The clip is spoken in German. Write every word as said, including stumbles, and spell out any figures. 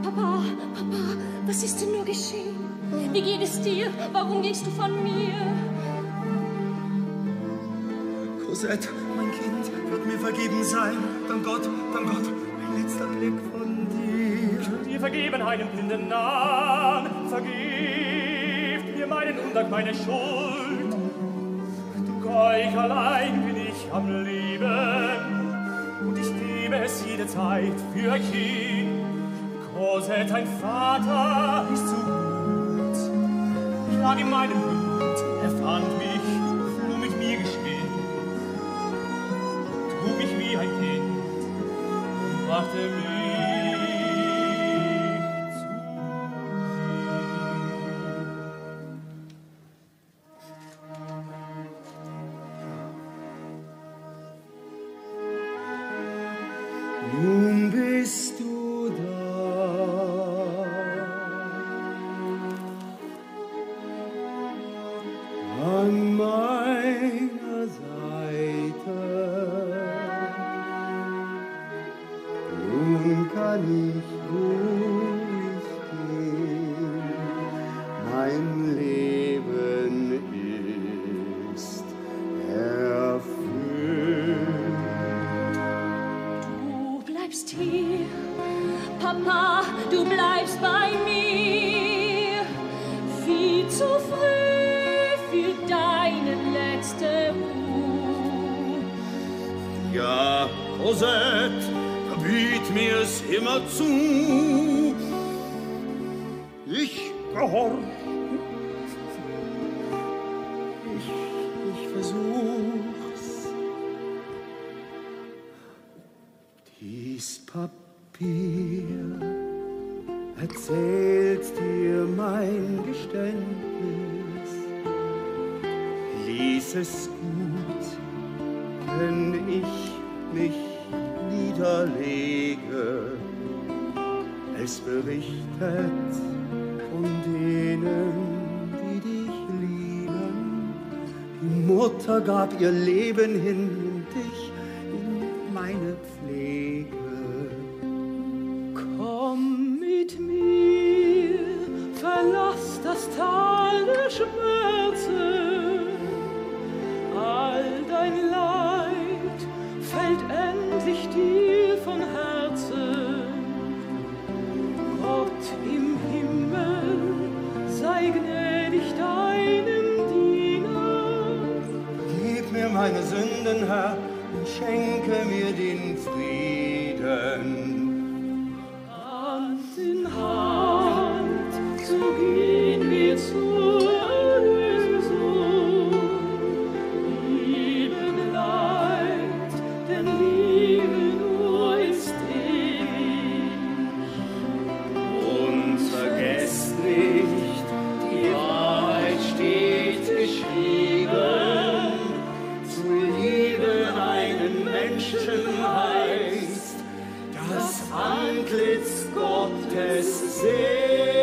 Papa, Papa, was ist denn nur geschehen? Wie geht es dir? Warum gehst du von mir? Cosette, mein Kind, wird mir vergeben sein. Dank Gott, dank Gott, mein letzter Blick von dir. Dir vergeben einen blinden Namen, vergib mir meinen Undank, meine Schuld. Du euch allein bin ich am Leben und ich gebe es jede Zeit für ein Kind. Cosette, dein Vater ist so gut. Ich lag in meinem Blut, er fand mich, floh mit mir geschwind, trug mich wie ein Kind und brachte mich zu ihm. Nun bist du an meiner Seite. Nun kann ich ruhig gehen, mein Leben ist erfüllt. Du bleibst hier, Papa, du bleibst bei mir. Viel zu früh für deine letzte Ruhe. Ja, Cosette, verbiet mir's immer zu. Ich gehorch. Ich, ich versuch's. Dies Papier erzählt dir mein Geständnis. Lies es gut, wenn ich mich niederlege. Es berichtet von denen, die dich lieben. Die Mutter gab ihr Leben hin und dich in meine Pflege. Komm mit mir, verlass das Tal der Schmerzen. All dein Leid fällt endlich dir von Herzen. Gott im Himmel sei gnädig deinem Diener. Gib mir meine Sünden, Herr, und schenke mir den Frieden. Hand in Hand, so gehen wir zur Erlösung. Lieben Leid, denn Liebe nur ist ewig. Und vergesst nicht, die Wahrheit steht geschrieben. Zu lieben einen Menschen heißt, das Antlitz Gottes sehen.